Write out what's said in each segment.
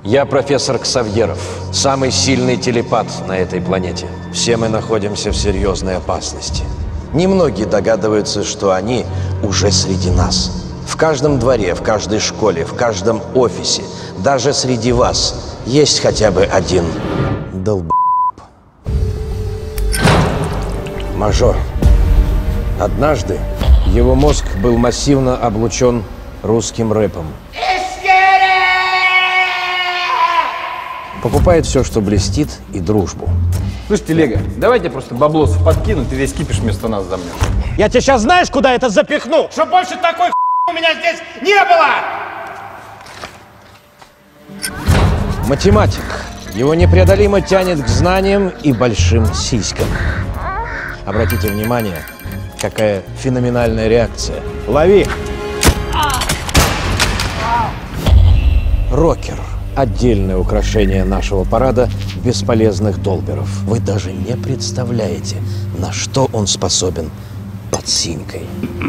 Я профессор Ксавьеров, самый сильный телепат на этой планете. Все мы находимся в серьезной опасности. Немногие догадываются, что они уже среди нас. В каждом дворе, в каждой школе, в каждом офисе, даже среди вас есть хотя бы один долб***. Мажор. Однажды его мозг был массивно облучен русским рэпом. Покупает все, что блестит, и дружбу. Слышите, Лего, давайте просто баблосов подкинуть, и весь кипиш вместо нас замнем. Я тебе сейчас знаешь, куда это запихну? Чтоб больше такой у меня здесь не было! Математик. Его непреодолимо тянет к знаниям и большим сиськам. Обратите внимание, какая феноменальная реакция. Лови! Рокер. Отдельное украшение нашего парада бесполезных долберов. Вы даже не представляете, на что он способен под синькой.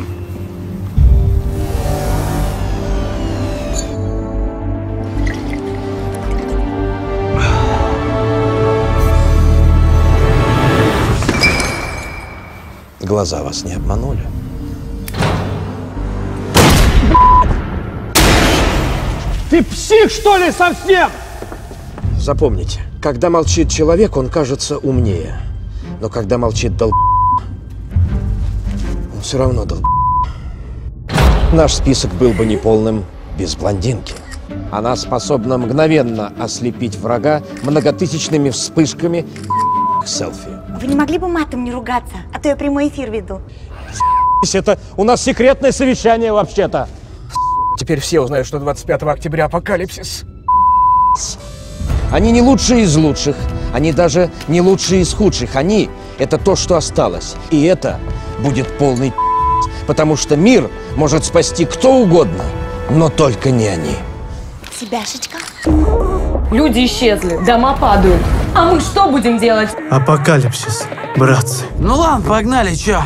Глаза вас не обманули. Ты псих, что ли, совсем? Запомните, когда молчит человек, он кажется умнее. Но когда молчит он все равно Наш список был бы неполным без блондинки. Она способна мгновенно ослепить врага многотысячными вспышками селфи. Вы не могли бы матом не ругаться, а то я прямой эфир веду. Это у нас секретное совещание вообще-то. Теперь все узнают, что 25 октября апокалипсис. Они не лучшие из лучших, они даже не лучшие из худших. Они – это то, что осталось. И это будет полный потому что мир может спасти кто угодно, но только не они. Себяшечка. Люди исчезли, дома падают. А мы что будем делать? Апокалипсис, братцы. Ну ладно, погнали, чё?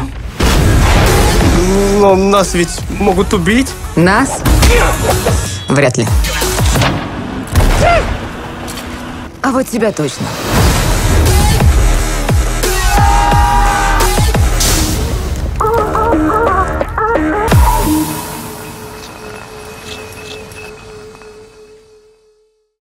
Но нас ведь могут убить. Нас? Вряд ли. А вот тебя точно.